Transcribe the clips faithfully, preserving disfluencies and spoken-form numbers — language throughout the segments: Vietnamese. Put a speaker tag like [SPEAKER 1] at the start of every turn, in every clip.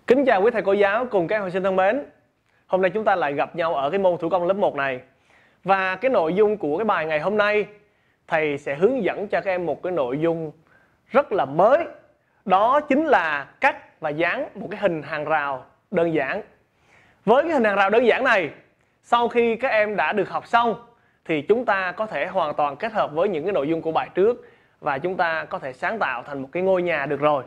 [SPEAKER 1] Kính chào quý thầy cô giáo cùng các em học sinh thân mến. Hôm nay chúng ta lại gặp nhau ở cái môn thủ công lớp một này. Và cái nội dung của cái bài ngày hôm nay, thầy sẽ hướng dẫn cho các em một cái nội dung rất là mới. Đó chính là cắt và dán một cái hình hàng rào đơn giản. Với cái hình hàng rào đơn giản này, sau khi các em đã được học xong thì chúng ta có thể hoàn toàn kết hợp với những cái nội dung của bài trước và chúng ta có thể sáng tạo thành một cái ngôi nhà được rồi.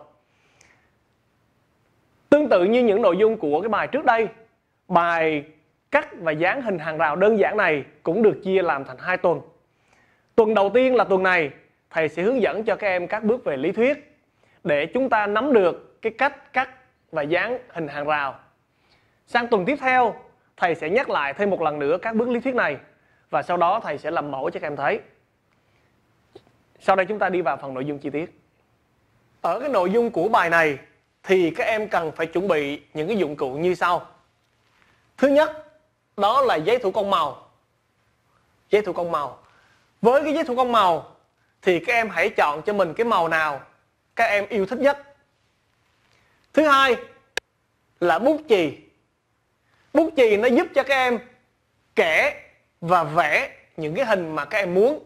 [SPEAKER 1] Tương tự như những nội dung của cái bài trước đây, bài cắt và dán hình hàng rào đơn giản này cũng được chia làm thành hai tuần. Tuần đầu tiên là tuần này, thầy sẽ hướng dẫn cho các em các bước về lý thuyết để chúng ta nắm được cái cách cắt và dán hình hàng rào. Sang tuần tiếp theo, thầy sẽ nhắc lại thêm một lần nữa các bước lý thuyết này và sau đó thầy sẽ làm mẫu cho các em thấy. Sau đây chúng ta đi vào phần nội dung chi tiết. Ở cái nội dung của bài này thì các em cần phải chuẩn bị những cái dụng cụ như sau. Thứ nhất, đó là giấy thủ công màu. Giấy thủ công màu. Với cái giấy thủ công màu thì các em hãy chọn cho mình cái màu nào các em yêu thích nhất. Thứ hai là bút chì. Bút chì nó giúp cho các em kẻ và vẽ những cái hình mà các em muốn.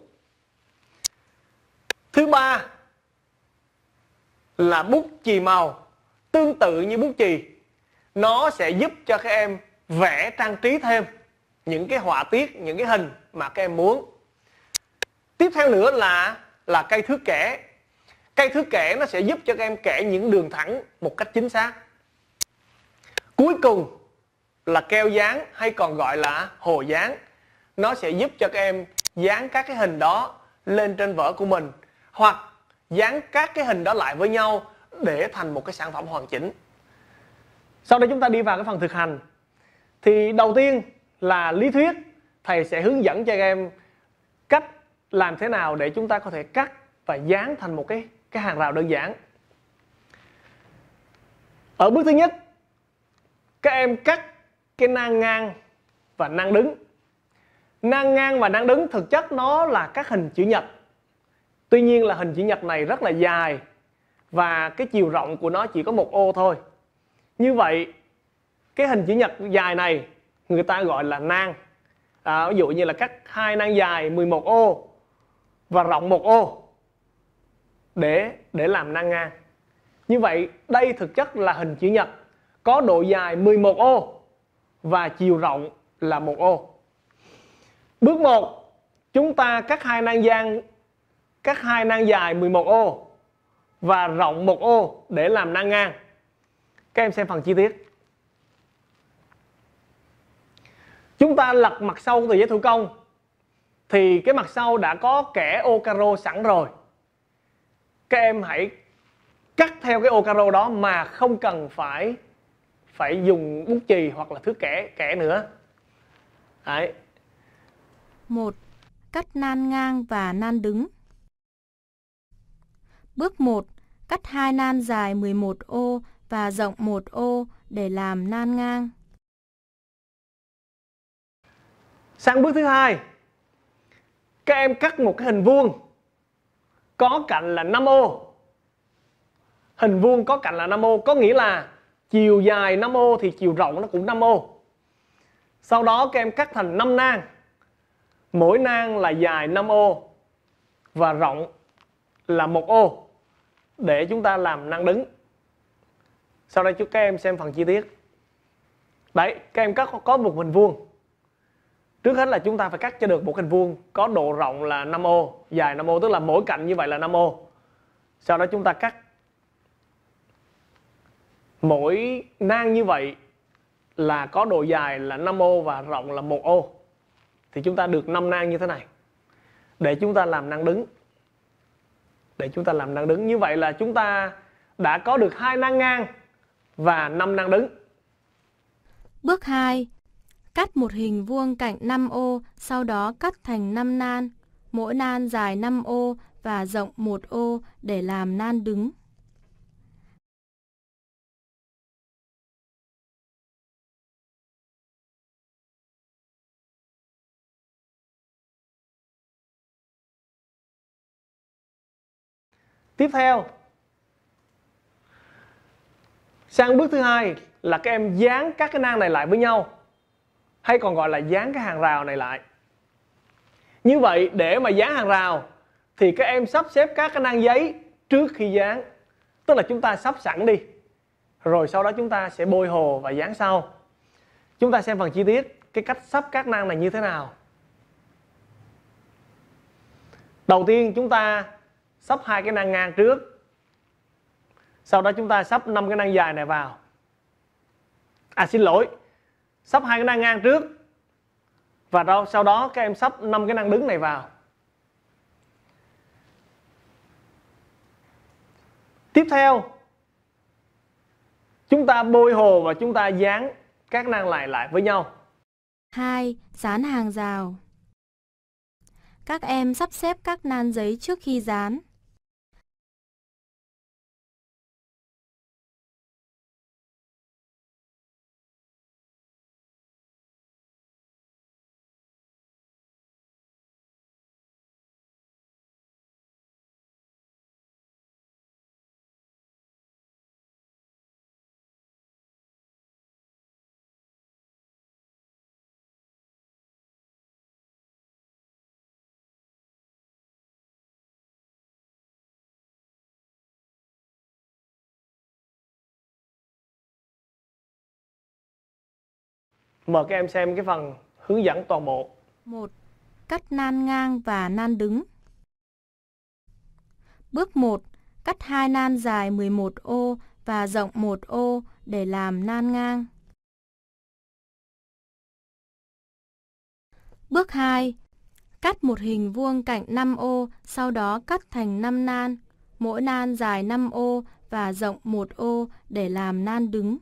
[SPEAKER 1] Thứ ba là bút chì màu. Tương tự như bút chì, nó sẽ giúp cho các em vẽ trang trí thêm những cái họa tiết, những cái hình mà các em muốn. Tiếp theo nữa là là cây thước kẻ. Cây thước kẻ nó sẽ giúp cho các em kẻ những đường thẳng một cách chính xác. Cuối cùng là keo dán hay còn gọi là hồ dán. Nó sẽ giúp cho các em dán các cái hình đó lên trên vở của mình hoặc dán các cái hình đó lại với nhau để thành một cái sản phẩm hoàn chỉnh. Sau đây chúng ta đi vào cái phần thực hành. Thì đầu tiên là lý thuyết. Thầy sẽ hướng dẫn cho các em cách làm thế nào để chúng ta có thể cắt và dán thành một cái, cái hàng rào đơn giản. Ở bước thứ nhất, các em cắt cái nang ngang và nang đứng. Nang ngang và nang đứng thực chất nó là các hình chữ nhật. Tuy nhiên là hình chữ nhật này rất là dài và cái chiều rộng của nó chỉ có một ô thôi. Như vậy cái hình chữ nhật dài này người ta gọi là nang. À, ví dụ như là cắt hai nang dài mười một ô và rộng một ô để để làm nang ngang. Như vậy đây thực chất là hình chữ nhật có độ dài mười một ô và chiều rộng là một ô. Bước một, chúng ta cắt hai nang gian cắt hai nang dài mười một ô và rộng một ô để làm nang ngang. Các em xem phần chi tiết. Chúng ta lật mặt sau từ giấy thủ công thì cái mặt sau đã có kẻ ô caro sẵn rồi. Các em hãy cắt theo cái ô caro đó mà không cần phải phải dùng bút chì hoặc là thước kẻ kẻ nữa. Đấy.
[SPEAKER 2] một. Cắt nan ngang và nan đứng. Bước một. Cắt hai nan dài mười một ô và rộng một ô để làm nan ngang.
[SPEAKER 1] Sang bước thứ hai, các em cắt một cái hình vuông có cạnh là năm ô. Hình vuông có cạnh là năm ô có nghĩa là chiều dài năm ô thì chiều rộng nó cũng năm ô. Sau đó các em cắt thành năm nang. Mỗi nang là dài năm ô và rộng là một ô để chúng ta làm nang đứng. Sau đây cho các em xem phần chi tiết. Đấy, các em cắt có một hình vuông. Trước hết là chúng ta phải cắt cho được một hình vuông có độ rộng là năm ô, dài năm ô, tức là mỗi cạnh như vậy là năm ô. Sau đó chúng ta cắt mỗi nang như vậy là có độ dài là năm ô và rộng là một ô. Thì chúng ta được năm nang như thế này. Để chúng ta làm nang đứng. Để chúng ta làm nang đứng. Như vậy là chúng ta đã có được hai nang ngang và năm nang đứng.
[SPEAKER 2] Bước hai. Cắt một hình vuông cạnh năm ô, sau đó cắt thành năm nan, mỗi nan dài năm ô và rộng một ô để làm nan đứng.
[SPEAKER 1] Tiếp theo, Sang bước thứ hai là các em dán các cái nang này lại với nhau, hay còn gọi là dán cái hàng rào này lại. Như vậy để mà dán hàng rào thì các em sắp xếp các cái nang giấy trước khi dán. Tức là chúng ta sắp sẵn đi, rồi sau đó chúng ta sẽ bôi hồ và dán sau. Chúng ta xem phần chi tiết cái cách sắp các nang này như thế nào. Đầu tiên chúng ta sắp hai cái nang ngang trước. Sau đó chúng ta sắp năm cái nang dài này vào. À xin lỗi, sắp hai cái nang ngang trước. Và đó, sau đó các em sắp năm cái nang đứng này vào. Tiếp theo, chúng ta bôi hồ và chúng ta dán các nang lại lại với nhau.
[SPEAKER 2] hai. Dán hàng rào. Các em sắp xếp các nan giấy trước khi dán.
[SPEAKER 1] Mời các em xem cái phần hướng dẫn toàn bộ.
[SPEAKER 2] một. Cắt nan ngang và nan đứng. Bước một. Cắt hai nan dài mười một ô và rộng một ô để làm nan ngang. Bước hai. Cắt một hình vuông cạnh năm ô, sau đó cắt thành năm nan, mỗi nan dài năm ô và rộng một ô để làm nan đứng.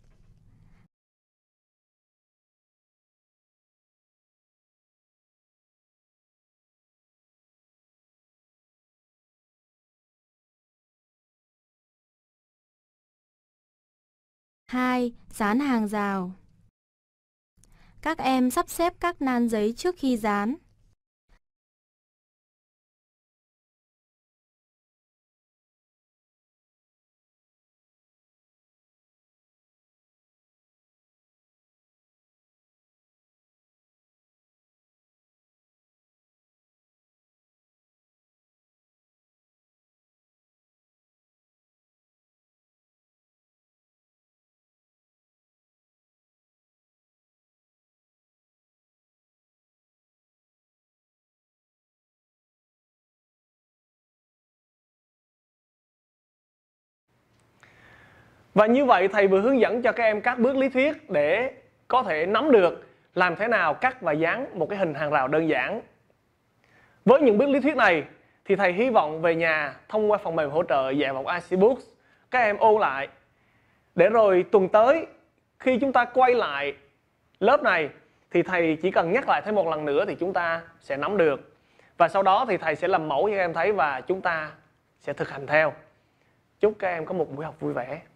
[SPEAKER 2] hai. Dán hàng rào. Các em sắp xếp các nan giấy trước khi dán.
[SPEAKER 1] Và như vậy thầy vừa hướng dẫn cho các em các bước lý thuyết để có thể nắm được làm thế nào cắt và dán một cái hình hàng rào đơn giản. Với những bước lý thuyết này thì thầy hy vọng về nhà thông qua phần mềm hỗ trợ dạy học i xê Books các em ôn lại, để rồi tuần tới khi chúng ta quay lại lớp này thì thầy chỉ cần nhắc lại thêm một lần nữa thì chúng ta sẽ nắm được. Và sau đó thì thầy sẽ làm mẫu cho các em thấy và chúng ta sẽ thực hành theo. Chúc các em có một buổi học vui vẻ.